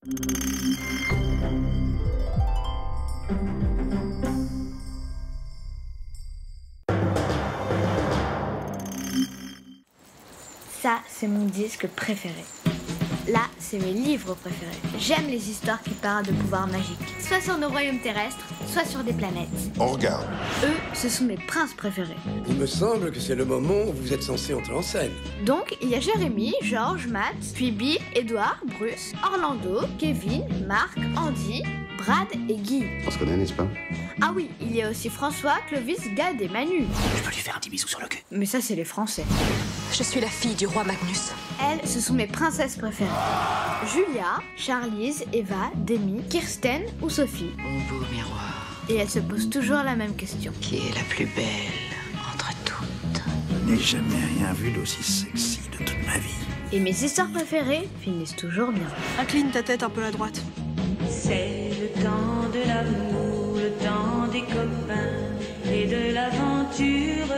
Ça, c'est mon disque préféré. Là, c'est mes livres préférés. J'aime les histoires qui parlent de pouvoirs magiques, soit sur nos royaumes terrestres, soit sur des planètes. On regarde. Eux, ce sont mes princes préférés. Il me semble que c'est le moment où vous êtes censé entrer en scène. Donc, il y a Jérémy, George, Matt, puis Bill, Edward, Bruce, Orlando, Kevin, Marc, Andy, Brad et Guy. On se connaît, n'est-ce pas? Ah oui, il y a aussi François, Clovis, Gad et Manu. Je peux lui faire un petit bisou sur le cul. Mais ça, c'est les Français. Je suis la fille du roi Magnus. Elles, ce sont mes princesses préférées. Julia, Charlize, Eva, Demi, Kirsten ou Sophie. Mon beau miroir, Et elles se posent toujours la même question. qui est la plus belle entre toutes? Je n'ai jamais rien vu d'aussi sexy de toute ma vie. Et mes histoires préférées finissent toujours bien. Incline ta tête un peu à droite. C'est le temps de l'amour, le temps des copains et de l'aventure.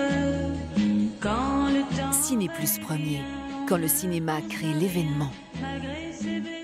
Quand le temps Ciné Plus Premier, quand le cinéma crée l'événement. malgré ses